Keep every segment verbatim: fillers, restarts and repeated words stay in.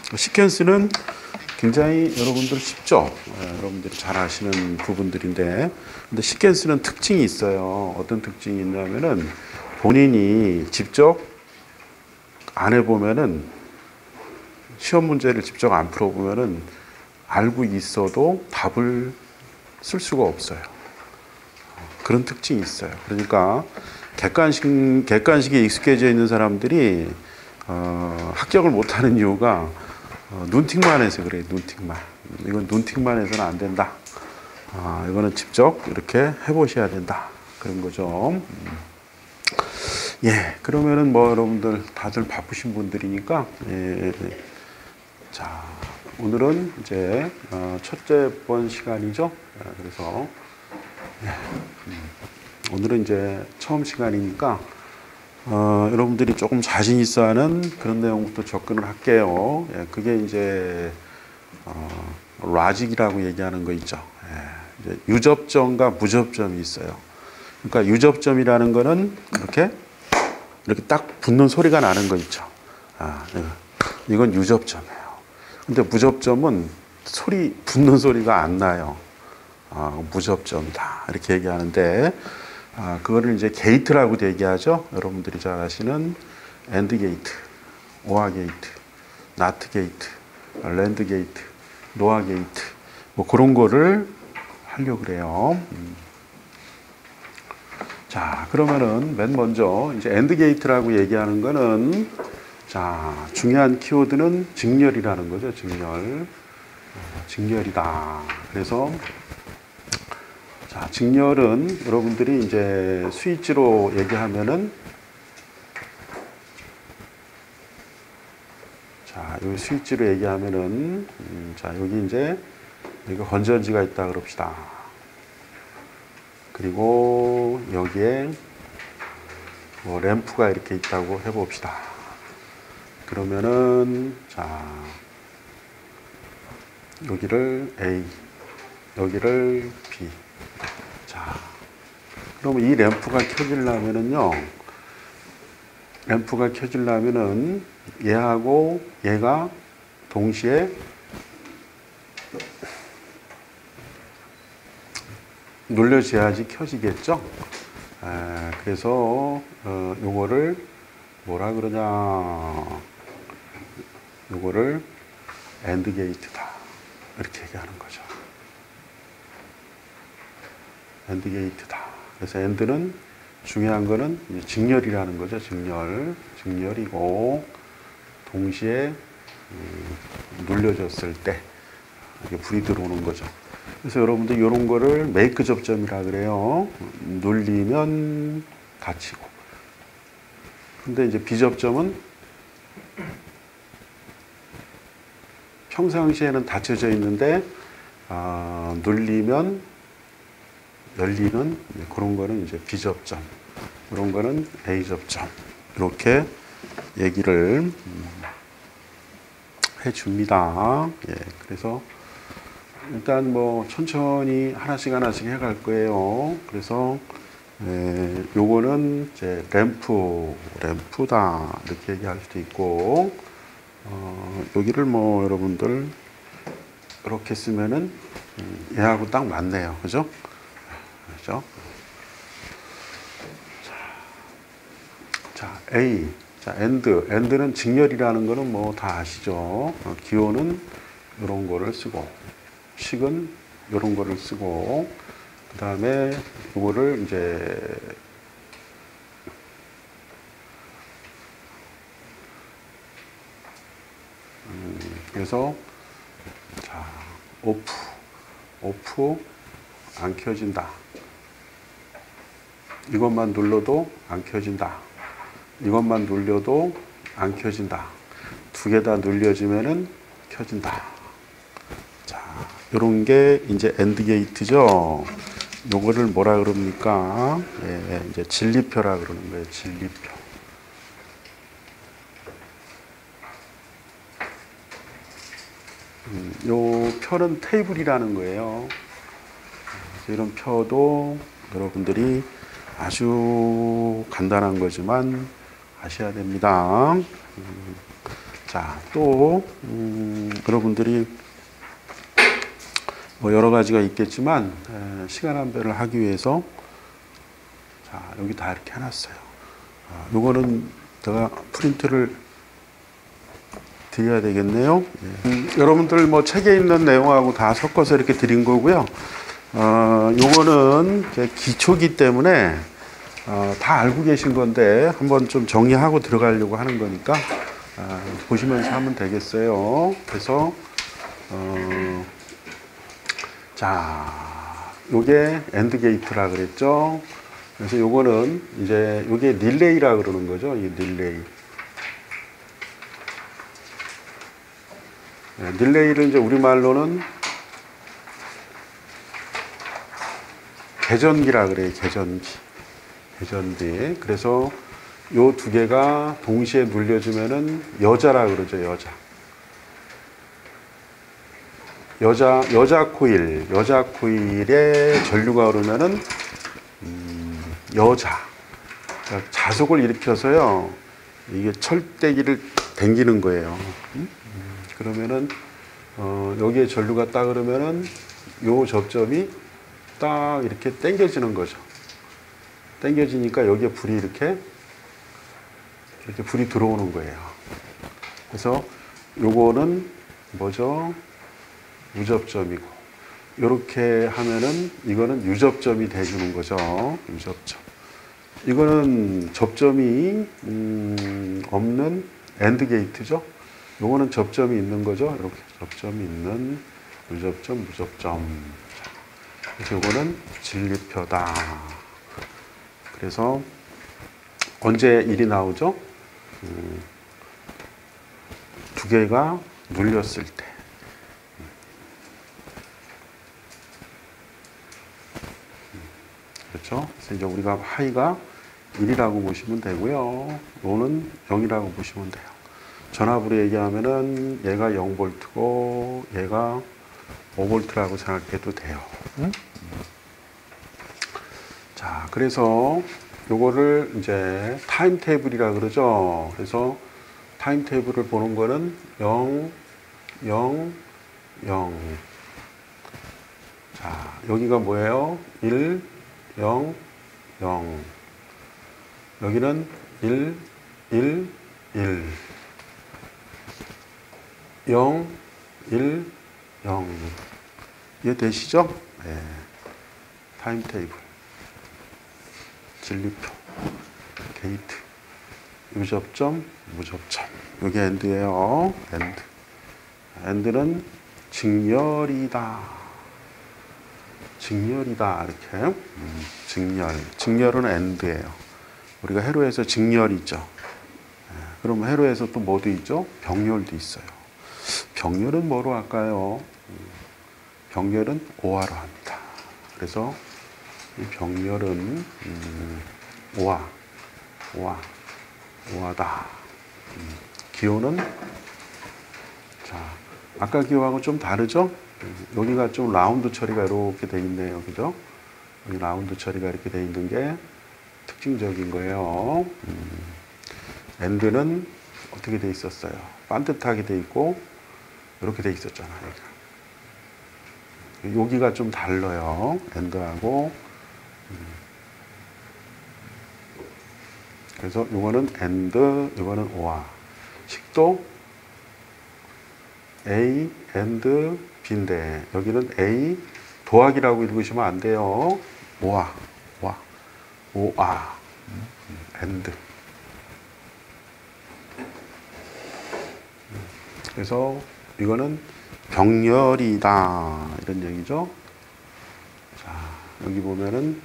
시퀀스는 굉장히 여러분들 쉽죠. 예, 여러분들이 잘 아시는 부분들인데, 근데 시퀀스는 특징이 있어요. 어떤 특징이 있냐면은 본인이 직접 안 해보면은, 시험 문제를 직접 안 풀어보면은 알고 있어도 답을 쓸 수가 없어요. 그런 특징이 있어요. 그러니까 객관식, 객관식에 익숙해져 있는 사람들이 어, 합격을 못하는 이유가 어, 눈팅만 해서 그래요. 눈팅만. 이건 눈팅만 해서는 안 된다. 아, 이거는 직접 이렇게 해보셔야 된다. 그런 거죠. 음. 예, 그러면은 뭐 여러분들 다들 바쁘신 분들이니까, 예, 자, 오늘은 이제 어, 첫째 번 시간이죠. 예, 그래서 예, 음, 오늘은 이제 처음 시간이니까 어, 여러분들이 조금 자신 있어 하는 그런 내용부터 접근을 할게요. 예, 그게 이제, 어, 라직이라고 얘기하는 거 있죠. 예, 이제 유접점과 무접점이 있어요. 그러니까 유접점이라는 거는 이렇게, 이렇게 딱 붙는 소리가 나는 거 있죠. 아, 이건 유접점이에요. 근데 무접점은 소리, 붙는 소리가 안 나요. 아, 무접점이다. 이렇게 얘기하는데, 아, 그거를 이제 게이트라고 얘기하죠. 여러분들이 잘 아시는 엔드 게이트, 오아 게이트, 나트 게이트, 랜드 게이트, 노아 게이트, 뭐 그런 거를 하려고 그래요. 음. 자, 그러면은 맨 먼저 이제 엔드 게이트라고 얘기하는 거는, 자, 중요한 키워드는 직렬이라는 거죠. 직렬. 직렬이다. 그래서 자, 직렬은 여러분들이 이제 스위치로 얘기하면은, 자, 여기 스위치로 얘기하면은, 음, 자, 여기 이제, 여기 건전지가 있다 그럽시다. 그리고 여기에 뭐 램프가 이렇게 있다고 해봅시다. 그러면은, 자, 여기를 A, 여기를 B. 자, 그러면 이 램프가 켜지려면은요, 램프가 켜지려면은 얘하고 얘가 동시에 눌려져야지 켜지겠죠? 아, 그래서, 어, 요거를 뭐라 그러냐, 요거를 엔드 게이트다. 이렇게 얘기하는 거죠. 엔드 게이트다. 그래서 엔드는 중요한 거는 이제 직렬이라는 거죠. 직렬. 직렬이고, 동시에 음, 눌려졌을 때 이게 불이 들어오는 거죠. 그래서 여러분들 이런 거를 메이크 접점이라 그래요. 눌리면 닫히고. 근데 이제 비접점은 평상시에는 닫혀져 있는데, 아, 눌리면 열리는 그런 거는 이제 비접점, 그런 거는 A 접점. 이렇게 얘기를 해 줍니다. 예, 그래서 일단 뭐 천천히 하나씩 하나씩 해 갈 거예요. 그래서 예, 요거는 이제 램프, 램프다 이렇게 얘기할 수도 있고, 어, 여기를 뭐 여러분들 이렇게 쓰면은 음, 얘하고 딱 맞네요. 그죠? 그죠? 자, A. 자, 엔드. 엔드는 직렬이라는 거는 뭐 다 아시죠? 어, 기호는 이런 거를 쓰고, 식은 이런 거를 쓰고, 그 다음에 이거를 이제 음, 그래서 자, 오프. 오프 안 켜진다. 이것만 눌러도 안 켜진다. 이것만 눌려도 안 켜진다. 두 개 다 눌려지면은 켜진다. 자, 요런 게 이제 엔드 게이트죠. 요거를 뭐라 그럽니까? 예, 이제 진리표라 그러는 거예요. 진리표. 음, 요 표는 테이블이라는 거예요. 이런 표도 여러분들이 아주 간단한 거지만 아셔야 됩니다. 음, 자, 또 음, 여러분들이 뭐 여러 가지가 있겠지만 에, 시간 안배를 하기 위해서 자, 여기 다 이렇게 해놨어요. 아, 요거는 제가 프린트를 드려야 되겠네요. 예. 음, 여러분들 뭐 책에 있는 내용하고 다 섞어서 이렇게 드린 거고요. 어, 요거는 기초기 때문에 어, 다 알고 계신 건데 한번 좀 정리하고 들어가려고 하는 거니까 어, 보시면서 하면 되겠어요. 그래서 어, 자, 요게 엔드 게이트라 그랬죠. 그래서 요거는 이제 요게 릴레이라 그러는 거죠. 이 릴레이. 네, 릴레이를 이제 우리말로는 계전기라 그래요. 계전기. 계전기. 그래서 요 두 개가 동시에 눌려주면은 여자라 그러죠. 여자. 여자, 여자 코일. 여자 코일에 전류가 흐르면은, 음, 여자. 그러니까 자속을 일으켜서요. 이게 철대기를 당기는 거예요. 음? 그러면은, 어, 여기에 전류가 딱 흐르면은 요 접점이 딱 이렇게 당겨지는 거죠. 당겨지니까 여기에 불이 이렇게 이렇게 불이 들어오는 거예요. 그래서 요거는 뭐죠? 무접점이고 이렇게 하면은 이거는 유접점이 돼주는 거죠. 유접점. 이거는 접점이 음, 없는 엔드 게이트죠. 요거는 접점이 있는 거죠. 이렇게 접점이 있는 유접점, 무접점. 그래서 요거는 진리표다. 그래서 언제 일이 나오죠? 음, 두 개가 눌렸을 때. 그렇죠? 그래서 이제 우리가 하이가 일이라고 보시면 되고요. 로는 영이라고 보시면 돼요. 전압으로 얘기하면은 얘가 영 볼트고 얘가 오 볼트라고 생각해도 돼요. 응? 자, 그래서 요거를 이제 타임 테이블이라 그러죠. 그래서 타임 테이블을 보는 거는 영, 영, 영. 자, 여기가 뭐예요? 일, 영, 영. 여기는 일, 일, 일. 영, 일, 영. 이해되시죠? 네. 타임 테이블. 진리표. 게이트. 유접점, 무접점. 이게 엔드예요. 엔드. 엔드는 직렬이다. 직렬이다. 이렇게. 음, 직렬. 직렬은 엔드예요. 우리가 회로에서 직렬이 있죠. 네. 그럼 회로에서 또 뭐도 있죠? 병렬도 있어요. 병렬은 뭐로 할까요? 병렬은 오화로 합니다. 그래서 이 병렬은 음, 오화, 오화, 오화다. 음, 기호는 자 아까 기호하고 좀 다르죠? 여기가 좀 라운드 처리가 이렇게 돼 있네요, 그죠? 여기 라운드 처리가 이렇게 돼 있는 게 특징적인 거예요. 음, 엔드는 어떻게 돼 있었어요? 반듯하게 돼 있고 이렇게 돼 있었잖아요. 여기가, 여기가 좀 달라요. 엔드하고. 그래서 이거는 엔드, 이거는 오화. 식도 A, 엔드, B인데 여기는 A 도학이라고 읽으시면 안 돼요. 오화, 오화, 오화, 엔드. 그래서 이거는 병렬이다 이런 얘기죠. 자, 여기 보면은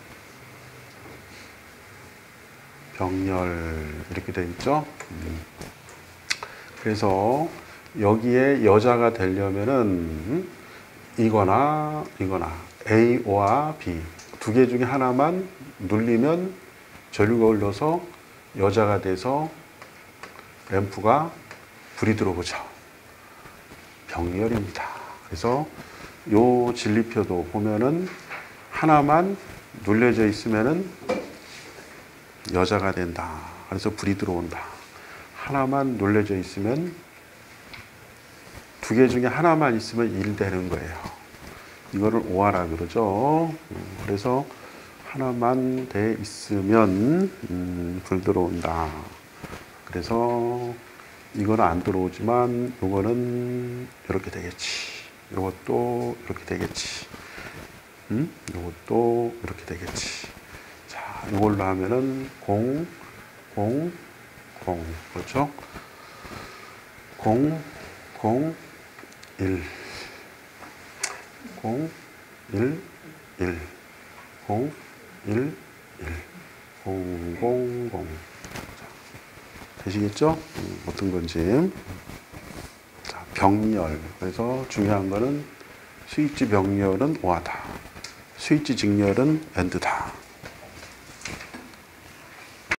병렬 이렇게 돼 있죠. 음. 그래서 여기에 여자가 되려면은 이거나 이거나 A와 B 두 개 중에 하나만 눌리면 전류가 흘러서 여자가 돼서 램프가 불이 들어오죠. 병렬입니다. 그래서 요 진리표도 보면은 하나만 눌려져 있으면은 여자가 된다. 그래서 불이 들어온다. 하나만 눌려져 있으면 두 개 중에 하나만 있으면 일 되는 거예요. 이거를 오하라 그러죠. 그래서 하나만 돼 있으면 음, 불 들어온다. 그래서 이거는 안 들어오지만 이거는 이렇게 되겠지. 이것도 이렇게 되겠지. 음? 이것도 이렇게 되겠지. 자, 이걸로 하면은 공, 공, 공. 그렇죠? 공, 공, 일. 공, 일, 일. 공, 일, 일. 공, 공, 공. 자, 되시겠죠? 음, 어떤 건지. 자, 병렬. 그래서 중요한 거는 스위치 병렬은 오하다. 스위치 직렬은 엔드다.